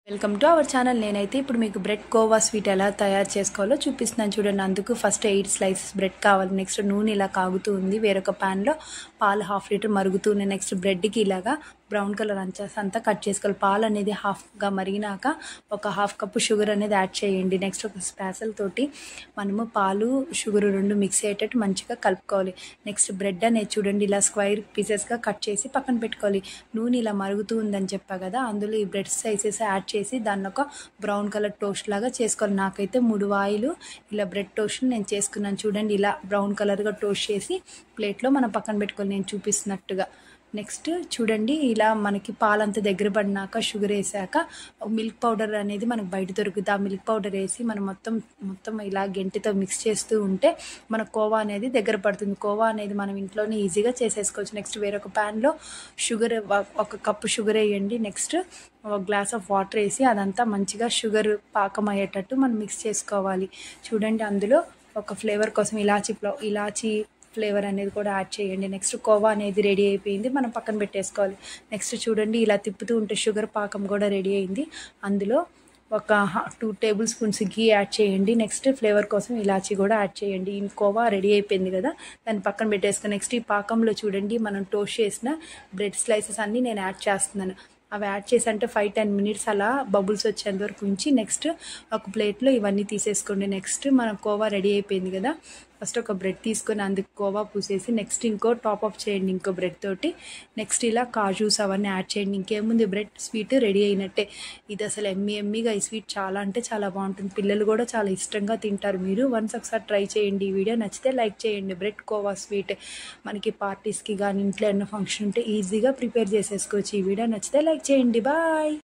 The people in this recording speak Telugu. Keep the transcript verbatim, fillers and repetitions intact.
Welcome to our channel. నేనైతే ఇప్పుడు మీకు బ్రెడ్ కోవా స్వీట్ ఎలా తయారు చేసుకోవాలో చూపిస్తున్నాను చూడండి. అందుకు ఫస్ట్ ఎయిట్ స్లైసెస్ బ్రెడ్ కావాలి. నెక్స్ట్ నూనె ఇలా కాగుతూ ఉంది. వేరొక ప్యాన్లో పాలు హాఫ్ లీటర్ మరుగుతూ ఉన్నాయి. నెక్స్ట్ బ్రెడ్కి ఇలాగా బ్రౌన్ కలర్ అంచేసి అంతా కట్ చేసుకోవాలి. పాలు అనేది హాఫ్గా మరిగినాక ఒక హాఫ్ కప్పు షుగర్ అనేది యాడ్ చేయండి. నెక్స్ట్ ఒక స్పాసల్ తోటి మనము పాలు షుగర్ రెండు మిక్స్ అయ్యేటట్టు మంచిగా కలుపుకోవాలి. నెక్స్ట్ బ్రెడ్ అనేది చూడండి ఇలా స్క్వైర్ పీసెస్గా కట్ చేసి పక్కన పెట్టుకోవాలి. నూనె ఇలా మరుగుతూ ఉందని చెప్పా కదా, అందులో ఈ బ్రెడ్ సైజెస్ యాడ్ చేసి దాన్ని ఒక బ్రౌన్ కలర్ టోస్ట్ లాగా చేసుకోవాలి. నాకైతే మూడు వాయిలు ఇలా బ్రెడ్ టోస్ట్ నేను చేసుకున్నాను చూడండి. ఇలా బ్రౌన్ కలర్గా టోస్ట్ చేసి ప్లేట్లో మనం పక్కన పెట్టుకోవాలి నేను చూపిస్తున్నట్టుగా. నెక్స్ట్ చూడండి ఇలా మనకి పాలంతా దగ్గర పడినాక షుగర్ వేసాక మిల్క్ పౌడర్ అనేది మనకు బయట దొరుకుతుంది. ఆ మిల్క్ పౌడర్ వేసి మనం మొత్తం మొత్తం ఇలా గెంటితో మిక్స్ చేస్తూ ఉంటే మన కోవా అనేది దగ్గర పడుతుంది. కోవా అనేది మనం ఇంట్లోనే ఈజీగా చేసేసుకోవచ్చు. నెక్స్ట్ వేరొక ప్యాన్లో షుగర్ ఒక కప్పు షుగర్ వేయండి. నెక్స్ట్ ఒక గ్లాస్ ఆఫ్ వాటర్ వేసి అదంతా మంచిగా షుగర్ పాకం అయ్యేటట్టు మనం మిక్స్ చేసుకోవాలి. చూడండి అందులో ఒక ఫ్లేవర్ కోసం ఇలాచీ ఇలాచీ ఫ్లేవర్ అనేది కూడా యాడ్ చేయండి. నెక్స్ట్ కోవా అనేది రెడీ అయిపోయింది, మనం పక్కన పెట్టేసుకోవాలి. నెక్స్ట్ చూడండి ఇలా తిప్పుతూ ఉంటే షుగర్ పాకం కూడా రెడీ అయింది. అందులో ఒక two tablespoons ghee add చేయండి. నెక్స్ట్ ఫ్లేవర్ కోసం ఇలాచీ కూడా యాడ్ చేయండి. ఈ కోవా రెడీ అయిపోయింది కదా, దాన్ని పక్కన పెట్టేసుకొని నెక్స్ట్ ఈ పాకంలో చూడండి మనం టోస్ట్ చేసిన బ్రెడ్ స్లైసెస్ అన్నీ నేను యాడ్ చేస్తున్నాను. అవి యాడ్ చేసి అంటే ఫైవ్ టెన్ మినిట్స్ అలా బబుల్స్ వచ్చేంత వరకు ఉంచి నెక్స్ట్ ఒక ప్లేట్లో ఇవన్నీ తీసేసుకోండి. నెక్స్ట్ మన కోవా రెడీ అయిపోయింది కదా, ఫస్ట్ ఒక బ్రెడ్ తీసుకొని అందుకు కోవా పూసేసి నెక్స్ట్ ఇంకో టాప్ అప్ చేయండి ఇంకో బ్రెడ్ తోటి. నెక్స్ట్ ఇలా కాజూస్ అవన్నీ యాడ్ చేయండి. ఇంకేముంది బ్రెడ్ స్వీట్ రెడీ అయినట్టే. ఇది అసలు ఎమ్మి ఎమ్మిగా ఈ స్వీట్ చాలా అంటే చాలా బాగుంటుంది. పిల్లలు కూడా చాలా ఇష్టంగా తింటారు. మీరు వన్స్ ఒకసారి ట్రై చేయండి. ఈ వీడియో నచ్చితే లైక్ చేయండి. బ్రెడ్ కోవా స్వీట్ మనకి పార్టీస్కి కానీ ఇంట్లో ఏమైనా ఫంక్షన్ ఉంటే ఈజీగా ప్రిపేర్ చేసేసుకోవచ్చు. ఈ వీడియో నచ్చితే లైక్ చేయండి. బాయ్.